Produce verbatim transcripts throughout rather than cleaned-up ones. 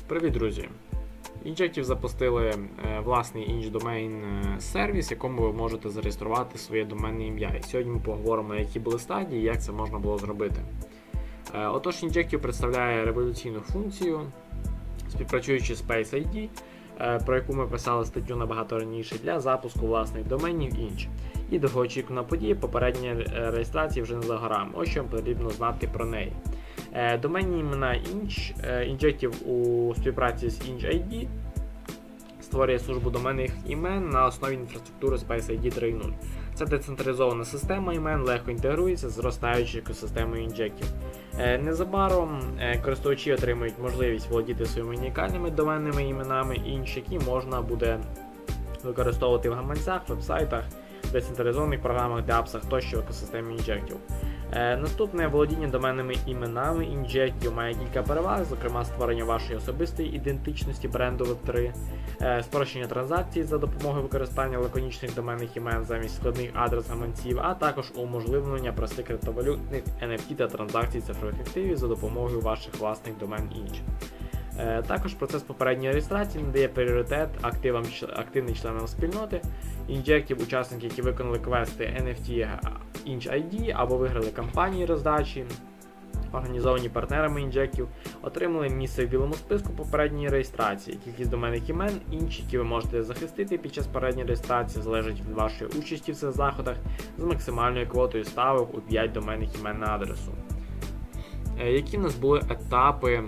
Привіт, друзі! Injective запустили власний інч-домен сервіс, в якому ви можете зареєструвати своє доменне ім'я. І сьогодні ми поговоримо, які були стадії і як це можна було зробити. Отож, Injective представляє революційну функцію, співпрацюючи з SpaceID, про яку ми писали статтю набагато раніше, для запуску власних доменів інч. І довгоочікувана подія, попередня реєстрація вже не за горами. Ось що вам потрібно знати про неї. Доменні імена інч, Injective у співпраці з InchID створює службу доменних імен на основі інфраструктури SpaceID три нуль. Це децентралізована система імен, легко інтегрується з зростаючою екосистемою Injective. Незабаром користувачі отримують можливість володіти своїми унікальними доменними іменами інч, які можна буде використовувати в гаманцях, вебсайтах, децентралізованих програмах, дапсах тощо в екосистемі Injective. Е, наступне володіння доменними іменами Injective має кілька переваг, зокрема створення вашої особистої ідентичності бренду веб три, е, спрощення транзакцій за допомогою використання лаконічних доменних імен замість складних адрес гаманців, а також уможливлення простих криптовалютних ен еф ті та транзакцій цифрових активів за допомогою ваших власних домен інч. Е, також процес попередньої реєстрації надає пріоритет активам, активним членам спільноти. Injective, учасники, які виконали квести ен еф ті InchID або виграли кампанії роздачі, організовані партнерами Injective, отримали місце в білому списку попередньої реєстрації. Кількість доменних імен інч, які ви можете захистити під час попередньої реєстрації, залежить від вашої участі в цих заходах з максимальною квотою ставок у п'ять доменних імен на адресу. Е, які в нас були етапи е,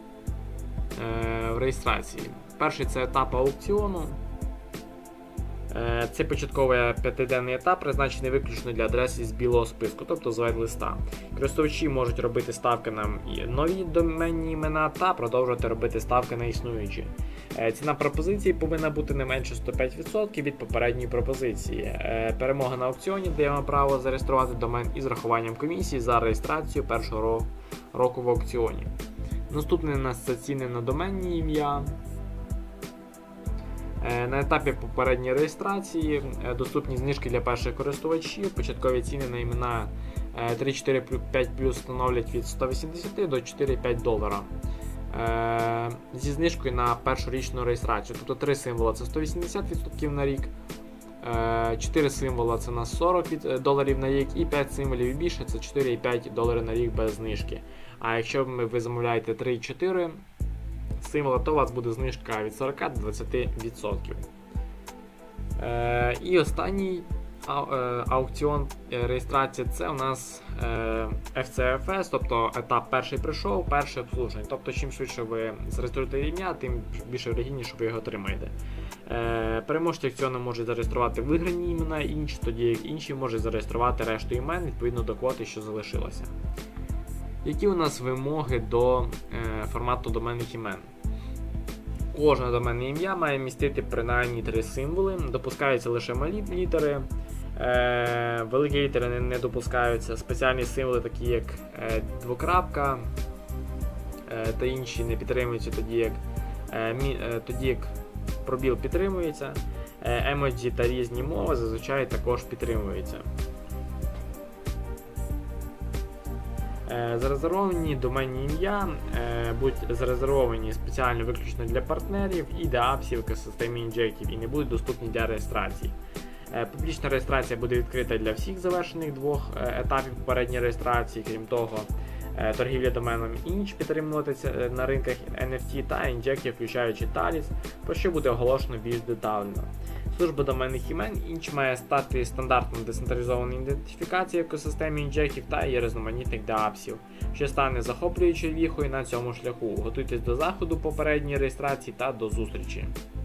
в реєстрації? Перший – це етап аукціону. Це початковий п'ятиденний етап, призначений виключно для адреси з білого списку, тобто з вайт-листа. Користувачі можуть робити ставки на нові доменні імена та продовжувати робити ставки на існуючі. Ціна пропозиції повинна бути не менше сто п'ять відсотків від попередньої пропозиції. Перемога на аукціоні дає вам право зареєструвати домен із рахуванням комісії за реєстрацію першого року в аукціоні. Наступне у нас це ціни на доменні ім'я. На етапі попередньої реєстрації доступні знижки для перших користувачів. Початкові ціни на імена три чотири п'ять плюс становлять від сто вісімдесят до чотири п'ять долара. Зі знижкою на першорічну реєстрацію. Тобто три символа це сто вісімдесят відсотків на рік, чотири символа це на сорок доларів на рік і п'ять символів і більше це чотири п'ять доларів на рік без знижки. А якщо ви замовляєте три чотири символа, то у вас буде знижка від сорока до двадцяти відсотків. Е, і останній а, е, аукціон е, реєстрації це у нас е, еф сі еф ес, тобто етап перший прийшов, перший обслужений. Тобто чим швидше ви зареєструєте ім'я, тим більше вірогідніше ви його отримаєте. Е, переможці аукціону можуть зареєструвати виграні імена інші, тоді як інші можуть зареєструвати решту імен відповідно до квоти, що залишилося. Які у нас вимоги до е, формату доменних імен? Кожне доменне ім'я має містити принаймні три символи, допускаються лише малі літери, е, великі літери не, не допускаються, спеціальні символи, такі як е, двокрапка е, та інші не підтримуються, тоді як, е, мі, е, тоді як пробіл підтримується, е, емоджі та різні мови зазвичай також підтримуються. Зарезервовані доменні ім'я будуть зарезервовані спеціально виключно для партнерів і дапсів в екосистемі Injective і не будуть доступні для реєстрації. Публічна реєстрація буде відкрита для всіх завершених двох етапів попередньої реєстрації. Крім того, торгівля доменом інч підтримуватися на ринках ен еф ті та Injective, включаючи Talis, про що буде оголошено більш детально. Служба доменних імен інч має стати стандартною децентралізованою ідентифікацією в екосистемі Injective та її різноманітних дапсів, що стане захоплюючою віхою на цьому шляху. Готуйтесь до заходу попередньої реєстрації та до зустрічі!